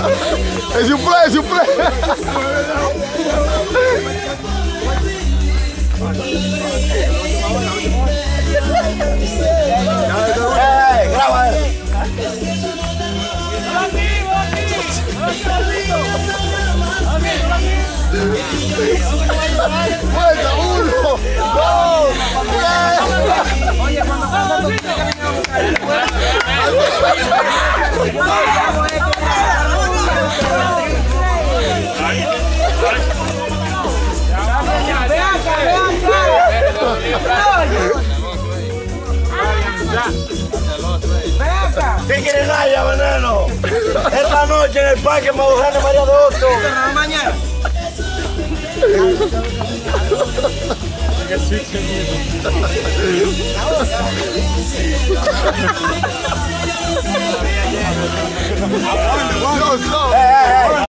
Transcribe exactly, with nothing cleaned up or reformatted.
Es un play, es un play. ¡Eh, graba! Vuelta, uno, dos, tres. Oye, cuando pasamos ¿Qué quieren allá, veneno? Esta noche en el parque Maujana María de Otto. mañana. No, no. Eh,